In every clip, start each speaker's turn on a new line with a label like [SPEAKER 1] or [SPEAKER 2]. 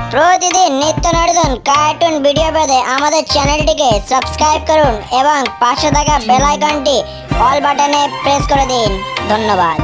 [SPEAKER 1] প্রতিদিন নিত্য নতুন কার্টুন ভিডিও পেতে আমাদের চ্যানেলটিকে সাবস্ক্রাইব করুন এবং পাশে থাকা বেল আইকনটি অল বাটনে প্রেস করে দিন। ধন্যবাদ।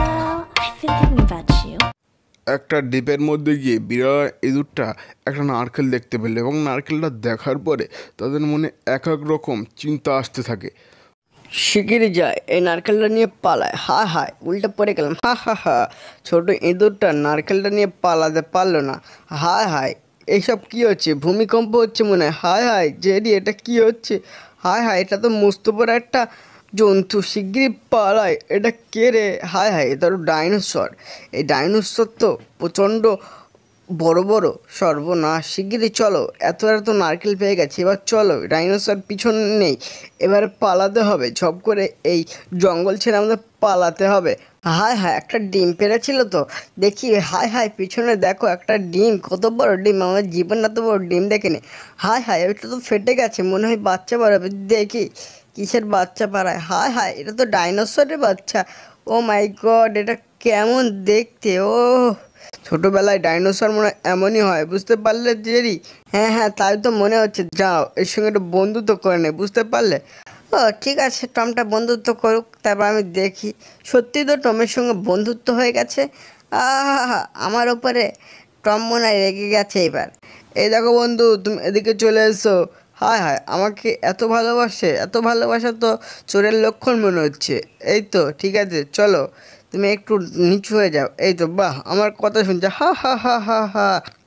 [SPEAKER 2] একটা ডিপের মধ্যে গিয়ে বিড়াল ইঁদুরটা একটা নারকেল দেখতে পেল এবং নারকেলটা দেখার পরে তাদের মনে এক এক রকম চিন্তা আসতে থাকে।
[SPEAKER 3] শিগগিরই যায়, এই নারকেলটা নিয়ে পালায়। হায় হায়, উল্টে পড়ে গেলাম। হা হা হা, ছোট ইঁদুরটা নারকেলটা নিয়ে পালাতে পারলো না। হায় হায়, এইসব কি হচ্ছে? ভূমিকম্প হচ্ছে মনে হয়। হায় হায় জেরি, এটা কি হচ্ছে? হায় হায়, এটা তো মস্ত বড় একটা জন্তু। শিগগিরই পালায়। এটা কে রে? হায় হায়, এটা তো ডাইনোসর। এই ডাইনোসর তো প্রচণ্ড বড় বড়। সর্বনাশ, শিগগিরই চলো, এত এত নারকেল পেয়ে গেছে, এবার চলো, ডাইনোসর পিছন নেই, এবার পালাতে হবে। ঝপ করে এই জঙ্গল ছেড়ে আমাদের পালাতে হবে। হায় হায়, একটা ডিম পেরেছিল তো দেখি। হায় হায়, পিছনে দেখো একটা ডিম, কত বড় ডিম! আমার জীবনে এত বড় ডিম দেখিনি। হায় হায়, এটা তো ফেটে গেছে, মনে হয় বাচ্চা বাড়াবে। দেখি কিসের বাচ্চা পাড়ায়। হায় হায়, এটা তো ডাইনোসরের বাচ্চা। ও মাই গড, এটা কেমন দেখতে! ও ছোটবেলায় ডাইনোসর মনে হয় এমনই হয়, বুঝতে পারলে জেরি? হ্যাঁ হ্যাঁ, তাই তো মনে হচ্ছে। যাও, এর সঙ্গে একটু বন্ধুত্ব করে নে, বুঝতে পারলে? ও ঠিক আছে, টমটা বন্ধুত্ব করুক, তারপর আমি দেখি। সত্যি তো টমের সঙ্গে বন্ধুত্ব হয়ে গেছে। আহা, আমার ওপরে টম মনে হয় রেগে গেছে এবার। এই দেখো বন্ধু, তুমি এদিকে চলে এসো। হায় হায়, আমাকে এত ভালোবাসে! এত ভালোবাসা তো চোরের লক্ষণ মনে হচ্ছে। এই তো ঠিক আছে, চলো তুমি একটু নিচু হয়ে যাও। এই তো, বাহ, আমার কথা শুনছে। হা হা হা হা হা।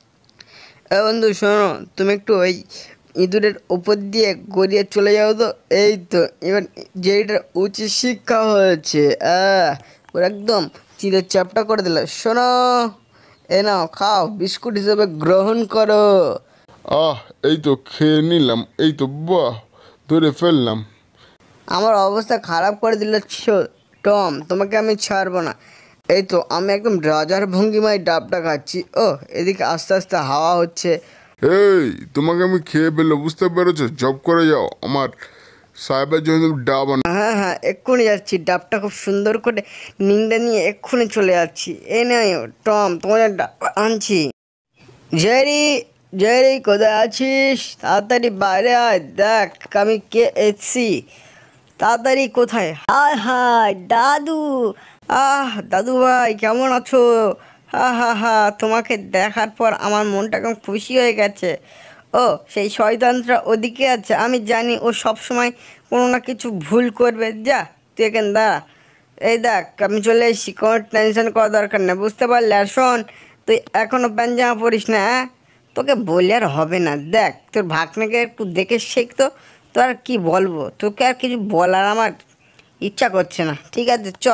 [SPEAKER 3] এ বন্ধু শোনো, তুমি একটু ওই ইঁদুরের ওপর দিয়ে গড়িয়ে চলে যাও তো। এই তো, এবার যেইটার উচিত শিক্ষা হয়েছে, ওর একদম চিড়ের চাপটা করে দিল। শোনো, এ নাও, খাও, বিস্কুট হিসেবে গ্রহণ করো।
[SPEAKER 2] এই তো খেয়ে নিলাম। এই তো বাহ, ধরে ফেললাম।
[SPEAKER 3] আমার অবস্থা খারাপ করে দিল টম, তোমাকে আমি ছাড়বো না। এই তো, আমি একদম রাজার ভঙ্গিমায় ডাবটা খাচ্ছি। ও, এদিকে আস্তে আস্তে হাওয়া হচ্ছে।
[SPEAKER 2] এই তোমাকে আমি খেয়ে ফেললো, বুঝতে পেরেছো? জব করে যাও, আমার সাহেবের জন্য তুমি ডাব আনো।
[SPEAKER 3] হ্যাঁ হ্যাঁ, এক্ষুনি যাচ্ছি। ডাবটা খুব সুন্দর করে নিংড়ে নিয়ে এক্ষুনি চলে যাচ্ছি। এ নয় টম, তোমার ডাব আনছি। জেরি, জেরি কোথায় আছিস? তাড়াতাড়ি বাইরে আয়, দেখ আমি কে এসছি। তাড়াতাড়ি কোথায়? হায় হায় দাদু! দাদু ভাই, কেমন আছো? হা হা হা, তোমাকে দেখার পর আমার মনটা কেমন খুশি হয়ে গেছে। ও, সেই শয়তানটা ওদিকে আছে। আমি জানি ও সব সময় কোনো না কিছু ভুল করবে। যা, তুই এখানে দাঁড়া। এই দেখ, আমি চলে এসেছি, কোনো টেনশন করার দরকার নেই, বুঝতে পারলে? আর শোন, তুই এখনও প্যান্ট জামা পরিস না, হ্যাঁ? তোকে বললে আর হবে না। দেখ, তোর ভাগ্নেকে একটু দেখে শেখ তো। তো আর কী বলবো, তোকে আর কিছু বলার আমার ইচ্ছা করছে না। ঠিক আছে, চ।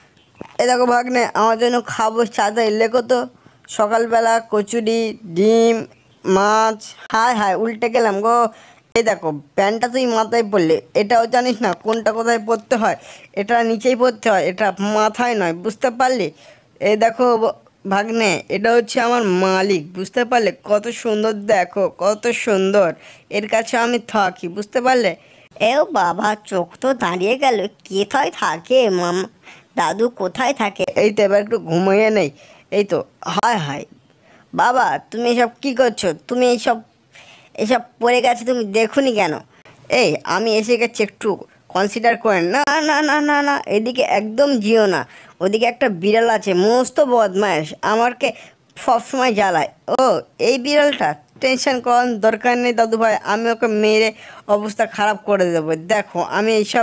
[SPEAKER 3] এ দেখো ভাগ্নে, আমার জন্য খাবো চাঁদা লেখো তো। সকালবেলা কচুরি, ডিম, মাছ। হায় হায়, উল্টে গেলাম গো। এই দেখো, প্যান্টটা তুই মাথায় পরলে, এটাও জানিস না কোনটা কোথায় পরতে হয়? এটা নিচেই পরতে হয়, এটা মাথায় নয়, বুঝতে পারলি? এই দেখো ভাগ্নে, এটা হচ্ছে আমার মালিক, বুঝতে পারলে? কত সুন্দর, দেখো কত সুন্দর। এর কাছে আমি থাকি, বুঝতে পারলে?
[SPEAKER 1] এও বাবা, চোখ তো দাঁড়িয়ে গেল। কোথায় থাকে মামা? দাদু কোথায় থাকে?
[SPEAKER 3] এই তো, এবার একটু ঘুমিয়ে নেই। এই তো। হায় হায়, বাবা তুমি এসব কী করছো? তুমি এইসব এসব পড়ে গেছে, তুমি দেখোনি কেন? এই, আমি এসে গেছি, একটু কনসিডার করেন। না না না না না, এদিকে একদম যেও না। ওদিকে একটা বিড়াল আছে, মস্ত বদমাইশ, আমাকে সবসময় জ্বালায়। ও, এই বিড়ালটা? টেনশন করার দরকার নেই দাদু ভাই, আমি ওকে মেরে অবস্থা খারাপ করে দেবো। দেখো, আমি এইসব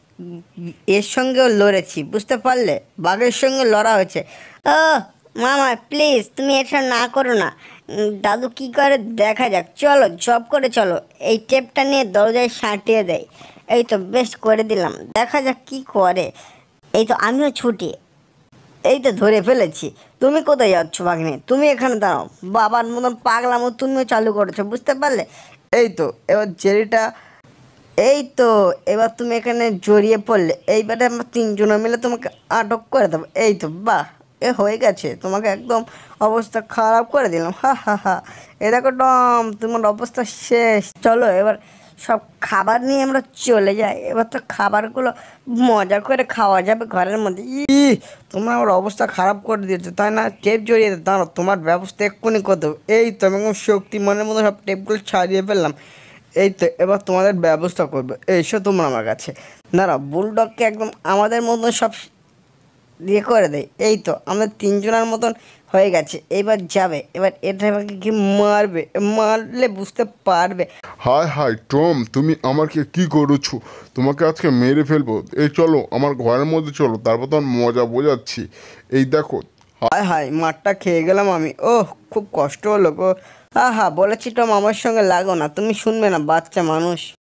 [SPEAKER 3] এর সঙ্গেও লড়েছি, বুঝতে পারলে? বাঘের সঙ্গে লড়া হয়েছে।
[SPEAKER 1] ও মামা, প্লিজ তুমি এটা না করো না। দাদু কি করে দেখা যাক। চলো, জব করে চলো। এই টেপটা নিয়ে দরজায় সাঁটিয়ে দেয়। এই তো, বেশ করে দিলাম, দেখা যাক কি করে। এই তো, আমিও ছুটি।
[SPEAKER 3] এই তো ধরে ফেলেছি। তুমি কোথায় যাচ্ছ ভাগ্নে? তুমি এখানে দাঁড়াও। বাবার মতন পাগলামো তুমিও চালু করেছো, বুঝতে পারলে? এই তো, এবার জেরিটা। এই তো, এবার তুমি এখানে জড়িয়ে পড়লে। এইবারে আমরা তিনজনে মিলে তোমাকে আটক করে দেবো। এই তো, বাহ, এ হয়ে গেছে। তোমাকে একদম অবস্থা খারাপ করে দিলাম। হা হা হা। এ দেখো টম, তোমার অবস্থা শেষ। চলো এবার
[SPEAKER 1] সব খাবার নিয়ে আমরা চলে যাই। এবার তো খাবারগুলো মজা করে খাওয়া যাবে ঘরের মধ্যে।
[SPEAKER 3] তোমরা আমার অবস্থা খারাপ করে দিয়েছো তাই না? টেপ জড়িয়ে দাঁড়ো, তোমার ব্যবস্থা এক্ষুনি করতে হবে। এই তো আমি একদম শক্তিমানের মতো সব টেপগুলো ছাড়িয়ে ফেললাম। এই তো এবার তোমাদের ব্যবস্থা করবে, এসো তোমরা আমার কাছে।
[SPEAKER 1] দাঁড়াও, বুলডগকে একদম আমাদের মতন সব দিয়ে করে দেয়। এই তো আমাদের তিনজনের মতন হয়ে গেছে, এবার যাবে। এবার এটা আমাকে কি মারবে, মারলে বুঝতে পারবে।
[SPEAKER 2] হায় হায় টম, তুমি আমাকে কি করেছো? তোমাকে আজকে মেরে ফেলবো। এই চলো আমার ঘরের মধ্যে চলো, তারপর তোমার মজা বোঝাচ্ছি। এই দেখো।
[SPEAKER 3] হায় হায়, মারটা খেয়ে গেলাম আমি। ওহ, খুব কষ্ট হলো গো।
[SPEAKER 1] বলেছি টম আমার সঙ্গে লাগো না, তুমি শুনবে না, বাচ্চা মানুষ।